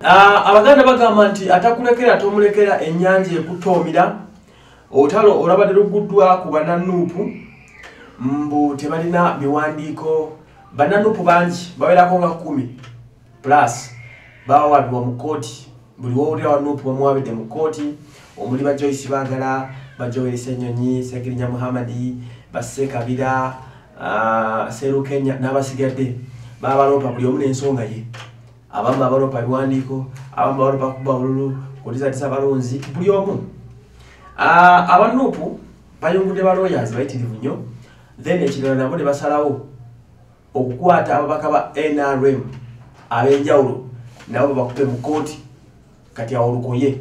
Abaganda bagamba nti atakulekera tomulekera ennyanja ekutoomira. Otalo olabadde luguddwa ku bannanuupu mbu tebalina biwandiiko. Bannanuupu bangi bawerako nga 10 plus bawabibwa mu kooti. Buli wowulira wanuupu bamuwabidde mu kooti. Omuli ba Joyce Baagala, ba Joel Ssenyonyi, Sekirinya Muhammadi, ba Ssekabira, Serukenya n'abasigadde babaloopa buli omu n'ensonga ye. Abamu babaloopa biwandiiko, abamu babaloopa kuba bululu, kulizaatisa balonzi, buli omu. Abanuupu bayungudde ba lawyers bayitirivu nnyo, then ekirala nabo ne basalawo okukwata ababaka ba NRM ab'enjawulo nabo bakube mu kooti kati awo lukoye.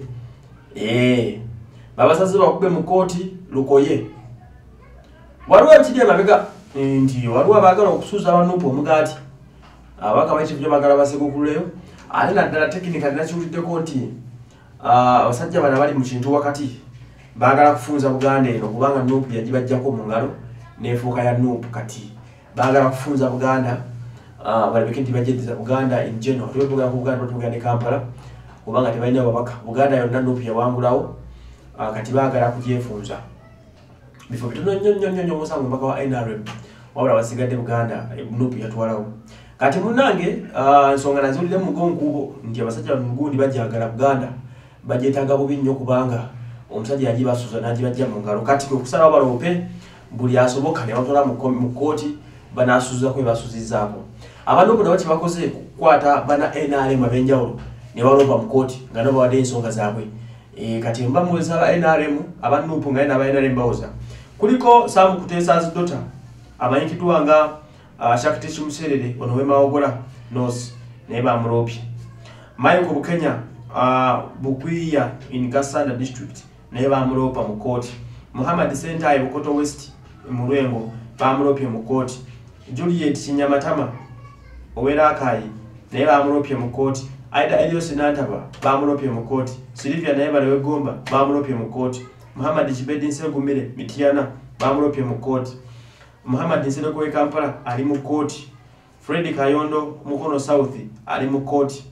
Babasaze bakube mu kooti lukoye. Waliwo ekiri emabega nti waliwo abaagala okusuuza abanuupu omugaati. Ababaka bayitirivu baagala basekukuleyo. Ate naddala tekinikali nakiwuliddeko nti abasajja bano bali mu kintu wakati baagala kufunza Buganda eno kubanga Nuupu yagibajjako mu ngalo neefuuka ya Nuupu kati baagala kufunza Buganda balabike nti bajeddeza Buganda in general. Tubagala ku Buganda tugenda Kampala kubanga tebalina babaka. Buganda yonna Nuupu yawangulawo kati baagala kugyefunza. Bifo bitono nnyo musango mbaka wa NRM wabula basigadde Buganda Nuupu yatwalawo. Kati munnange ensonga naziwulire mu mugongo nti abasajja bamugundi bajagala Buganda bajeetaaga bubi nnyo kubanga omusajja yagibasuza n'agibajja mu ngalo. Kati okusalawo baloope buli asoboka ne batwala mu kooti banaasuza kwe basuzizzaako. Abanuupu nabo kyebakoze kukwata bana NRM ab'enjawulo ne baloopa mu kooti nga nabo bawadde ensonga zaabwe. Kati mba muweza ba NRM abanuupu nga n'aba NRM bawoza. Kuliko Sam Kuteesa Dota amanyikiddwa nga Shakti Kimuserere ono w'Emawogola North naye bamuloopye. Michael Bukenya Bukwiya in Kasanda District naye bamuloopa mu kooti. Muhammad Sentayi Bukoto West mu Lwengo bamuloopye mu kooti. Juliet Kinyamatama Oweraakayi naye bamuloopye mu kooti. Aida Elios Nantaba bamuloopye mu kooti. Silvia naye balewe Gomba bamuloopye mu kooti. Muhammad Kibedi Nsegumire Mitiana bamuloopye mu kooti. Muhammad Nsereko w'e Kampala ali mu kooti. Fred Kayondo Mukono South ali mu kooti.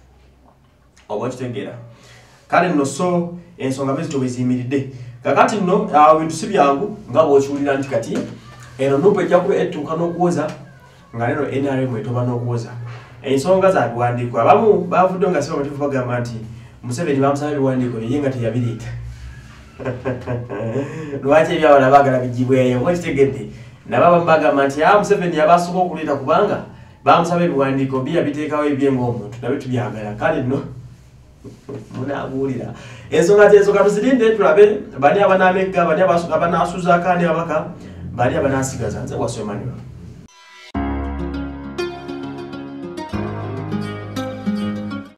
Oba kitegeera. Kale nno so ensonga bezito beziyimiridde. Kakati nno bintu si byangu nga bw'okiwulira nti kati eno Nuupu ejja kuba ettuuka n'okuwoza nga lero NRM etoba n'okuwoza. Ensonga za biwandiiko abamu baavudde nga si bamatifu bagamba nti Museveni bamusaba ebiwandiiko ye nga teyabiriita. Lwaki ebyawala baagala bijjibweyo oba kitegedde. Nabo abamu bagamba nti Museveni yabasooka okuleeta kubanga bamusaba ebiwandiiko biteekawo ebye ng'omuntu nabyo tubyagala. Kale nno munabuulira ensonga z'ensonga tuzirinde tulabe bani abanamegga bani abanaasuzaako ani ababaka bani abanaasigaza. Nze Wasomaniwa.